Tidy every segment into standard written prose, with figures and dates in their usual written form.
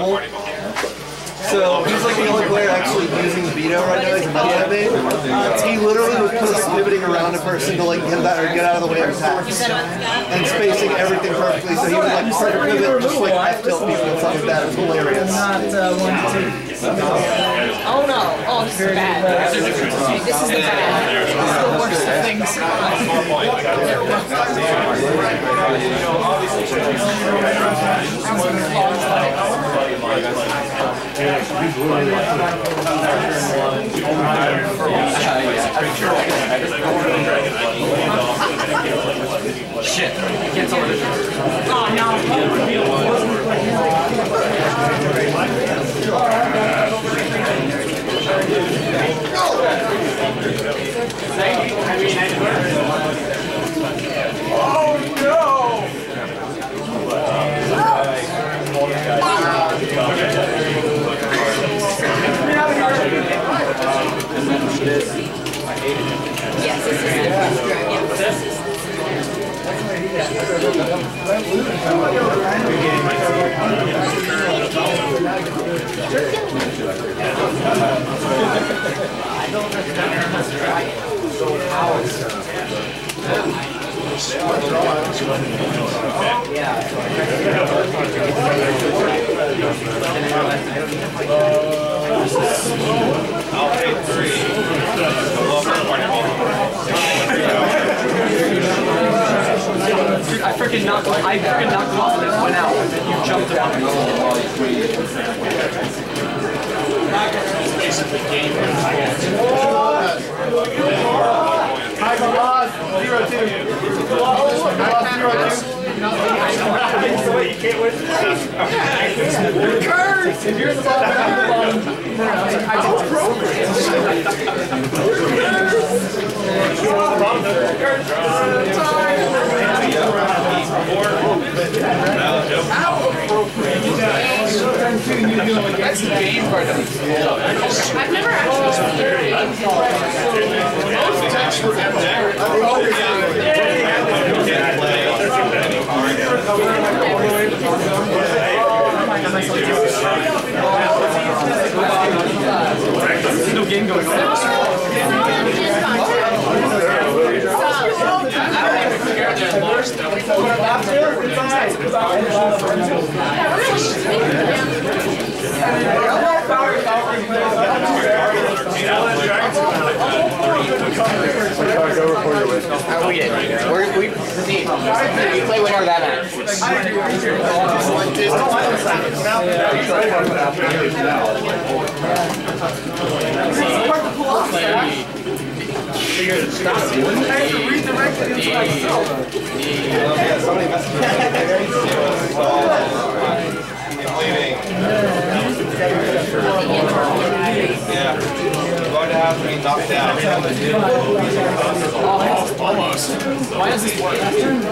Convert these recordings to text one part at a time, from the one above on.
level. So he's like the only player actually using the veto right now. He's a metal bait. He literally was pivoting around a person to like get out of the way of attacks, and spacing everything perfectly. So he would like perfect pivot, just like F tilt people and stuff like that. It was hilarious. Oh no! Oh, this is bad. This is the bad. This is the worst of things. Shit. Oh no. Oh no! Yes, this is I'll take 3. Dude, I freaking knocked him off and it went out, and then you jumped him up. You can't win. Curse! If you're in the bottom, I just That's the game part of it. I've never actually seen Most texts were There's no game going on. We play whenever that match. Yeah, you're going to have to be knocked down. Almost. Why does this work?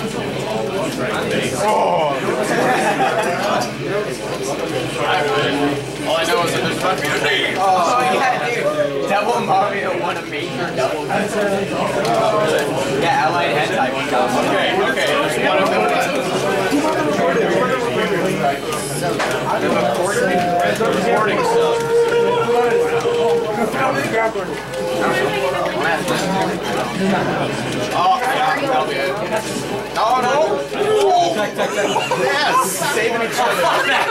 All I know is that there's about to be a name. Oh yeah, dude. Devil Mario won a major double. Yeah, Allied Head type. Okay. Recording stuff. Oh, yeah, that'll be it. Oh, no! Yes! Saving each other.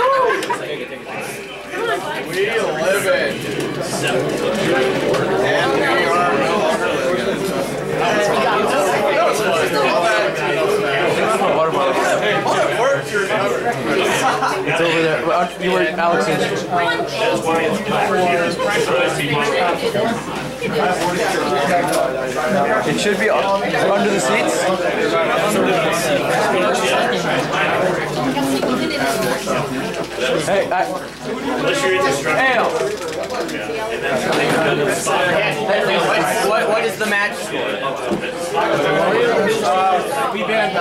We live it. And we are no longer living. That was fun. All that work you're covered. It's over there. You were Alex's. It should be under the seats. Hey, What is the match score? We banned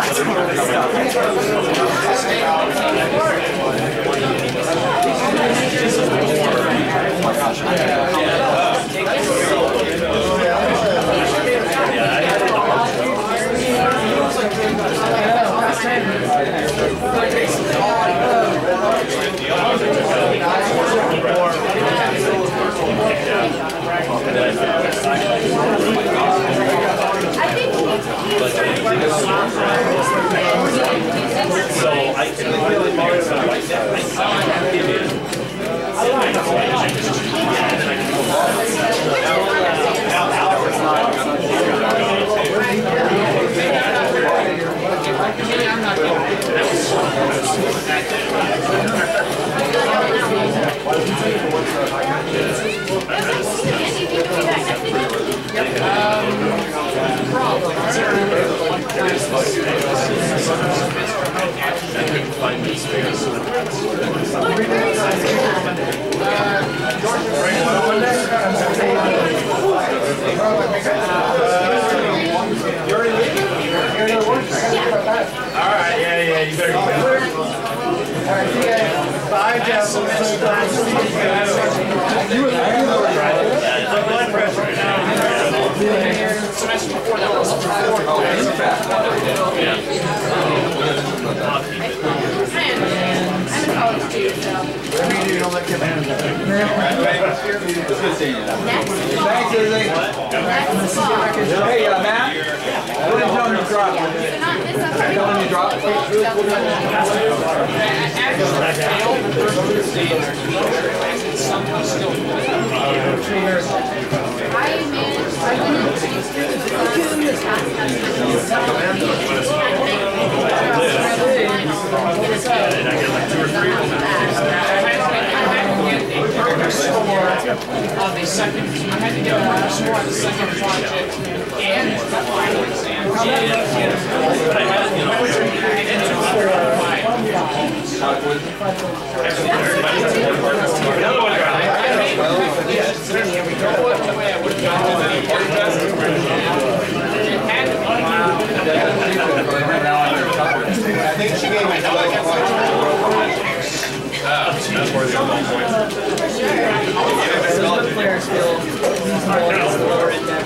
Alright, yeah, you better go. Alright, see you guys. Bye, Jeff. Blood pressure. Semester before that was I'm in college too, so. Hey, Matt. What did you tell me to drop? Tell me to drop. on the second, I had to get a score on the second project and the final exam. But I had, you know, I think she gave me 12 points. That's where they're going points. Some players feel reasonable against the lower index.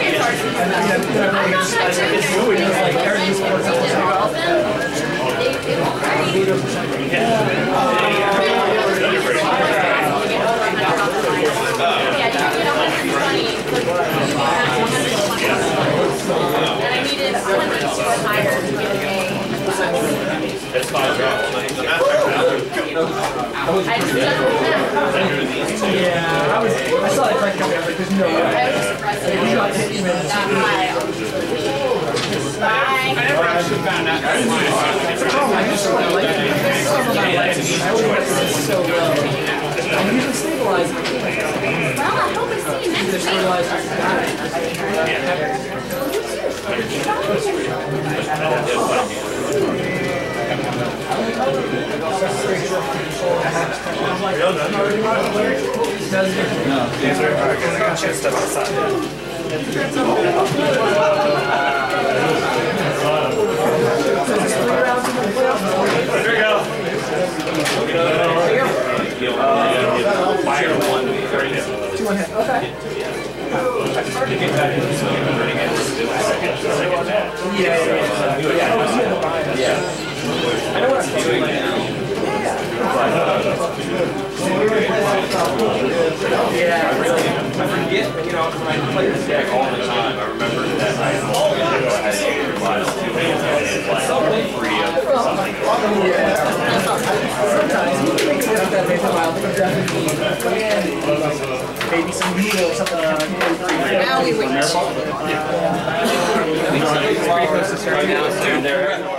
It's 5 rounds. Yeah, I saw it like coming up, like there's no way. Bye. I never actually found out. I just like some of my life. I always want to sit so low. I'm usually stabilizing. Well, I hope I see you next Just week. realized I got it. I know what I'm doing now. Yeah, I forget, you know, when I play this deck all the time, I remember that I had to realize too many times, like, free of something. Sometimes you think about that maybe a while, but definitely maybe some needle or something. Now we wait. Pretty close to starting out.